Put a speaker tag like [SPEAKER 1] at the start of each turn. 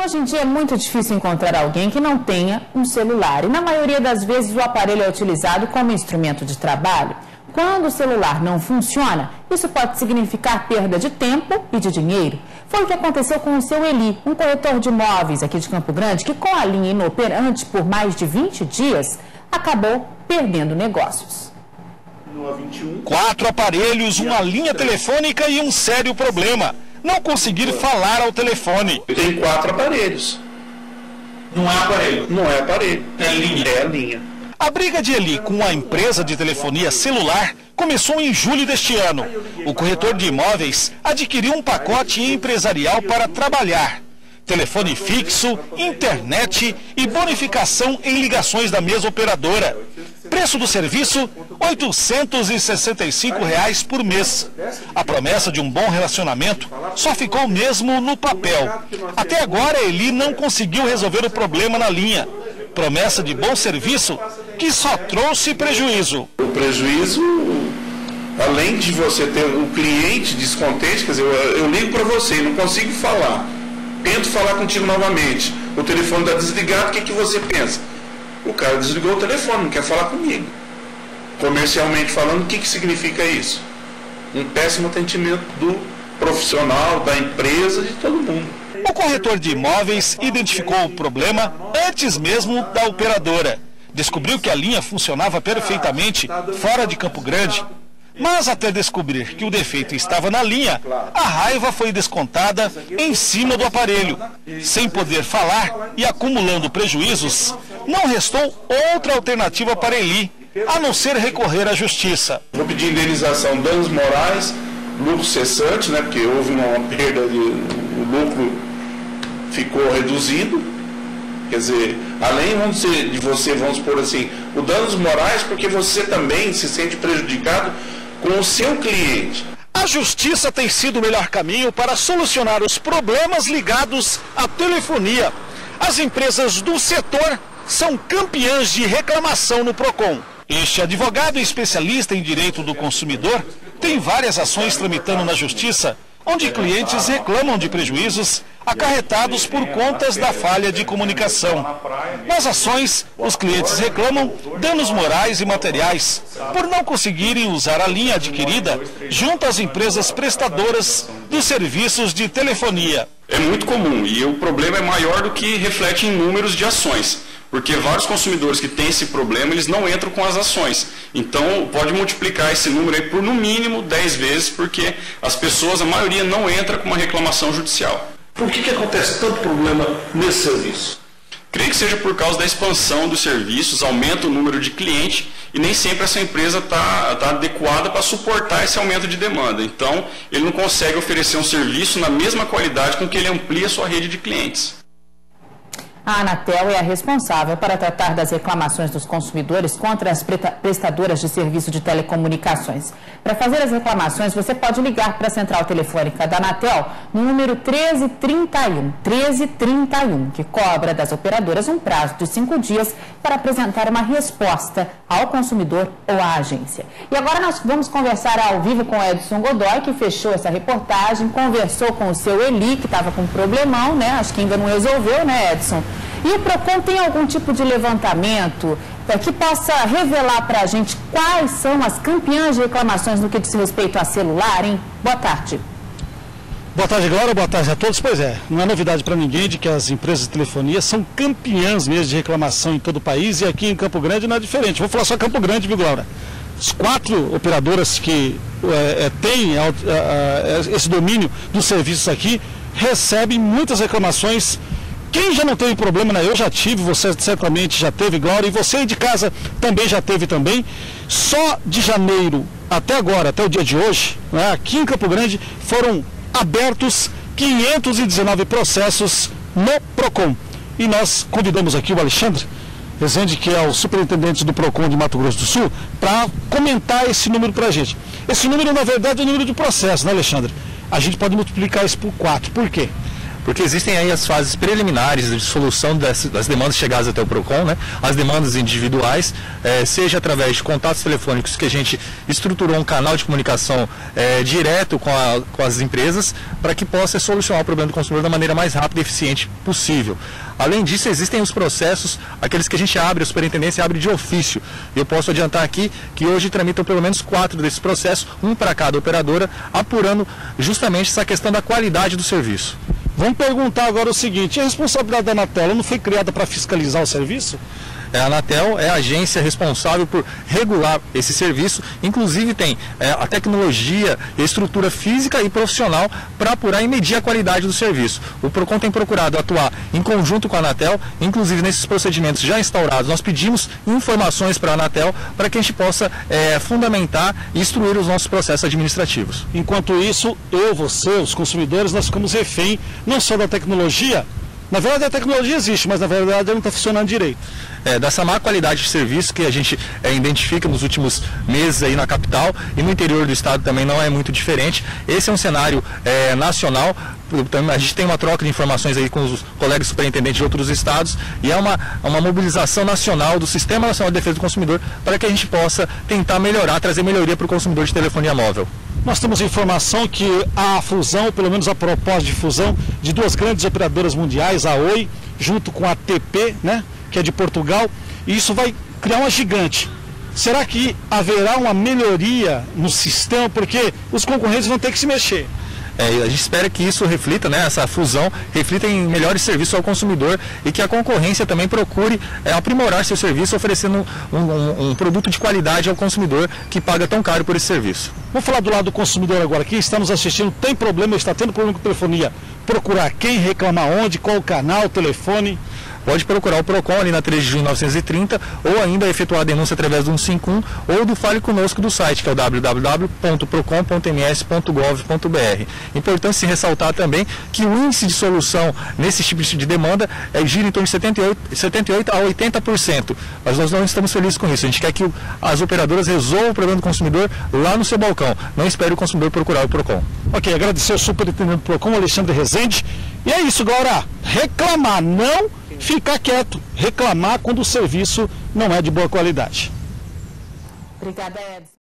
[SPEAKER 1] Hoje em dia é muito difícil encontrar alguém que não tenha um celular e na maioria das vezes o aparelho é utilizado como instrumento de trabalho. Quando o celular não funciona, isso pode significar perda de tempo e de dinheiro. Foi o que aconteceu com o seu Eli, um corretor de imóveis aqui de Campo Grande, que com a linha inoperante por mais de 20 dias, acabou perdendo negócios.
[SPEAKER 2] 4 aparelhos, uma linha telefônica e um sério problema: não conseguir falar ao telefone.
[SPEAKER 3] Eu tenho 4 aparelhos.
[SPEAKER 4] Não é aparelho?
[SPEAKER 3] Não é aparelho.
[SPEAKER 4] É linha.
[SPEAKER 3] É a linha.
[SPEAKER 2] A briga de Eli com a empresa de telefonia celular começou em julho deste ano. O corretor de imóveis adquiriu um pacote empresarial para trabalhar: telefone fixo, internet e bonificação em ligações da mesma operadora. Preço do serviço, R$ 865 por mês. A promessa de um bom relacionamento só ficou mesmo no papel. Até agora, Eli não conseguiu resolver o problema na linha. Promessa de bom serviço que só trouxe prejuízo.
[SPEAKER 3] O prejuízo, além de você ter o cliente descontente, quer dizer, eu ligo para você e não consigo falar. Tento falar contigo novamente. O telefone está desligado, o que você pensa? O cara desligou o telefone, não quer falar comigo. Comercialmente falando, o que significa isso? Um péssimo atendimento do profissional, da empresa, de todo mundo.
[SPEAKER 2] O corretor de imóveis identificou o problema antes mesmo da operadora. Descobriu que a linha funcionava perfeitamente fora de Campo Grande. Mas até descobrir que o defeito estava na linha, a raiva foi descontada em cima do aparelho. Sem poder falar e acumulando prejuízos, não restou outra alternativa para Eli, a não ser recorrer à justiça.
[SPEAKER 3] Vou pedir indenização, danos morais, lucro cessante, né, porque houve uma perda, o lucro ficou reduzido. Quer dizer, além de você, vamos supor assim, o danos morais, porque você também se sente prejudicado com o seu cliente.
[SPEAKER 2] A justiça tem sido o melhor caminho para solucionar os problemas ligados à telefonia. As empresas do setor são campeãs de reclamação no PROCON. Este advogado especialista em direito do consumidor tem várias ações tramitando na justiça, onde clientes reclamam de prejuízos acarretados por contas da falha de comunicação. Nas ações, os clientes reclamam danos morais e materiais por não conseguirem usar a linha adquirida junto às empresas prestadoras dos serviços de telefonia.
[SPEAKER 5] É muito comum e o problema é maior do que reflete em números de ações, porque vários consumidores que têm esse problema, eles não entram com as ações. Então, pode multiplicar esse número aí por no mínimo 10 vezes, porque as pessoas, a maioria, não entra com uma reclamação judicial.
[SPEAKER 4] Por que acontece tanto problema nesse serviço?
[SPEAKER 5] Creio que seja por causa da expansão dos serviços, aumenta o número de clientes e nem sempre essa empresa está adequada para suportar esse aumento de demanda. Então, ele não consegue oferecer um serviço na mesma qualidade com que ele amplia a sua rede de clientes.
[SPEAKER 1] A Anatel é a responsável para tratar das reclamações dos consumidores contra as prestadoras de serviço de telecomunicações. Para fazer as reclamações, você pode ligar para a central telefônica da Anatel no número 1331, que cobra das operadoras um prazo de 5 dias para apresentar uma resposta ao consumidor ou à agência. E agora nós vamos conversar ao vivo com o Edson Godoy, que fechou essa reportagem, conversou com o seu Eli, que estava com um problemão, né? Acho que ainda não resolveu, né, Edson? E o PROCON tem algum tipo de levantamento que possa revelar para a gente quais são as campeãs de reclamações no que diz respeito a celular, hein? Boa tarde.
[SPEAKER 6] Boa tarde, Glória. Boa tarde a todos. Pois é, não é novidade para ninguém de que as empresas de telefonia são campeãs mesmo de reclamação em todo o país e aqui em Campo Grande não é diferente. Vou falar só Campo Grande, viu, Glória? As 4 operadoras que têm esse domínio dos serviços aqui recebem muitas reclamações. Quem já não teve problema, né? Eu já tive, você certamente já teve, Glória, e você aí de casa também já teve também. Só de janeiro até agora, até o dia de hoje, né, aqui em Campo Grande, foram abertos 519 processos no PROCON. E nós convidamos aqui o Alexandre Rezende, que é o superintendente do PROCON de Mato Grosso do Sul, para comentar esse número para a gente. Esse número, na verdade, é o número de processos, né, Alexandre? A gente pode multiplicar isso por 4. Por quê?
[SPEAKER 7] porque existem aí as fases preliminares de solução das demandas chegadas até o PROCON, né? As demandas individuais, seja através de contatos telefônicos que a gente estruturou um canal de comunicação direto com as empresas, para que possa solucionar o problema do consumidor da maneira mais rápida e eficiente possível. Além disso, existem os processos, aqueles que a gente abre, a superintendência abre de ofício. Eu posso adiantar aqui que hoje tramitam pelo menos 4 desses processos, um para cada operadora, apurando justamente essa questão da qualidade do serviço.
[SPEAKER 6] Vamos perguntar agora o seguinte: a responsabilidade da Anatel não foi criada para fiscalizar o serviço?
[SPEAKER 7] A Anatel é a agência responsável por regular esse serviço, inclusive tem a tecnologia, a estrutura física e profissional para apurar e medir a qualidade do serviço. O PROCON tem procurado atuar em conjunto com a Anatel, inclusive nesses procedimentos já instaurados, nós pedimos informações para a Anatel para que a gente possa fundamentar e instruir os nossos processos administrativos.
[SPEAKER 6] Enquanto isso, você, os consumidores, nós ficamos refém não só da tecnologia. Na verdade, a tecnologia existe, mas na verdade ela não está funcionando direito.
[SPEAKER 7] Dessa má qualidade de serviço que a gente identifica nos últimos meses aí na capital e no interior do estado também não é muito diferente. Esse é um cenário nacional. A gente tem uma troca de informações aí com os colegas superintendentes de outros estados e é uma mobilização nacional do Sistema Nacional de Defesa do Consumidor para que a gente possa tentar melhorar, trazer melhoria para o consumidor de telefonia móvel.
[SPEAKER 6] Nós temos informação que a fusão, pelo menos a proposta de fusão de 2 grandes operadoras mundiais, a Oi, junto com a TP, né, que é de Portugal, e isso vai criar uma gigante. Será que haverá uma melhoria no sistema? Porque os concorrentes vão ter que se mexer.
[SPEAKER 7] A gente espera que isso reflita, né, essa fusão, reflita em melhores serviços ao consumidor e que a concorrência também procure aprimorar seu serviço, oferecendo um produto de qualidade ao consumidor que paga tão caro por esse serviço.
[SPEAKER 6] Vamos falar do lado do consumidor agora. Quem está nos assistindo tem problema, está tendo problema com telefonia. Procurar quem, reclamar onde, qual o canal, telefone?
[SPEAKER 7] Pode procurar o PROCON ali na 3 de junho 930 ou ainda efetuar a denúncia através do 151 ou do Fale Conosco do site, que é o www.procon.ms.gov.br. Importante se ressaltar também que o índice de solução nesse tipo de demanda gira em torno de 78 a 80%. Mas nós não estamos felizes com isso. A gente quer que as operadoras resolvam o problema do consumidor lá no seu balcão. Não espere o consumidor procurar o PROCON.
[SPEAKER 6] Ok, agradecer ao superintendente do PROCON, Alexandre Rezende. E é isso, galera. Reclamar, não ficar quieto. Reclamar quando o serviço não é de boa qualidade.
[SPEAKER 1] Obrigada, Edson.